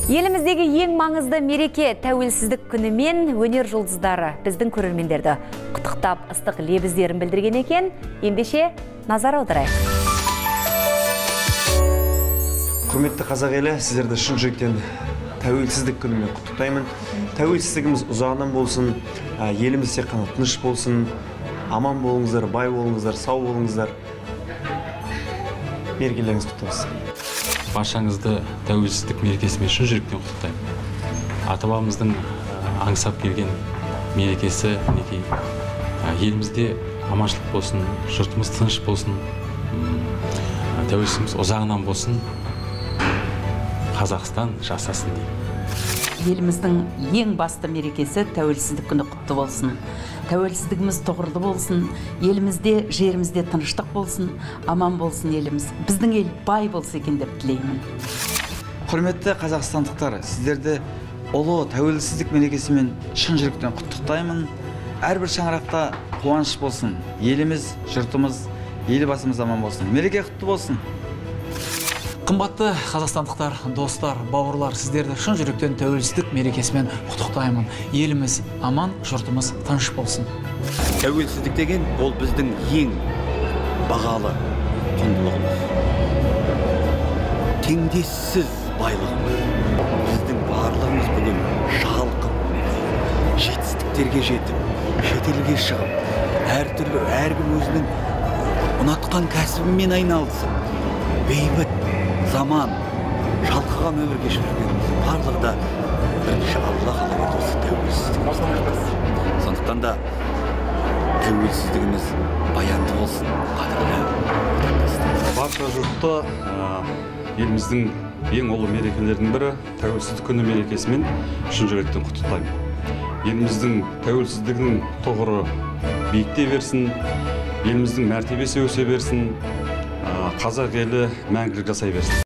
Еліміздегі ең маңызды мереке тәуелсіздік күнімен өнер жұлдыздары біздің көрермендерді құттықтап ыстық лебіздерін білдірген екен. Ендеше назар аударайық. Құрметті қазақ елі, сіздерді шын жүректен тәуелсіздік күнімен құттықтаймын. Тәуелсіздігіміз ұзағынан болсын, еліміз тек қана тыныш болсын, аман болыңыздар, бай болыңыздар, сау болыңыздар. Мерекелеріңіз құтты болсын. Баршаңызды тәуелсіздік мерекесімен шын жүректен құттықтаймын. Ата-бабамыздың аңсап келген мерекесі, мінекей, елімізде аманшылық болсын, жұртымыз тыныш болсын, тәуелсіздігіміз ұзағынан болсын, Қазақстан жасасын деймін. Еліміздің ең басты мерекесі тәуелсіздік күні құтты болсын. Тәуелсіздігіміз тұғырлы болсын, елімізде, жерімізде тыныштық болсын, аман болсын еліміз. Біздің ел бай болса екен деп тілеймін. Құрметті қазақстандықтар, сіздерді ұлы тәуелсіздік мерекесімен шын жүректен құттықтаймын. Әрбір шаңырақта қуаныш болсын, еліміз, жұртымыз, елбасымыз аман болсын. Мереке құтты болсын. Қымбатты қазақстандықтар, достар, бауырлар, сіздерді шын жүректен тәуелсіздік мерекесімен құттықтаймын. Еліміз аман, жұртымыз тыныш болсын. Тәуелсіздік деген ол біздің ең бағалы құндылығымыз. Теңдессіз байлығымыз. Біздің барлығымыз бүгін шалқып, жетістіктерге жетіп, шетелге шығып, әртүрлі әркім өзінің ұнатқан кәсібімен айналысып, бейбіт заман, шалқыған өмір кешіп жүргеніміз барлығы да бірінші Алла қалаған осы тәуелсіздік. Сондықтан да тәуелсіздігіміз баянды болсын, қадірлі. Барша жұртты еліміздің ең ұлы мерекелердің бірі тәуелсіздік күні мерекесімен шын жүректен құттықтаймын. Еліміздің тәуелсіздігінің тұғыры биікте берсін, еліміздің мәртебесі өсе берсін, қазақ елі мәңгілік жасай берсін.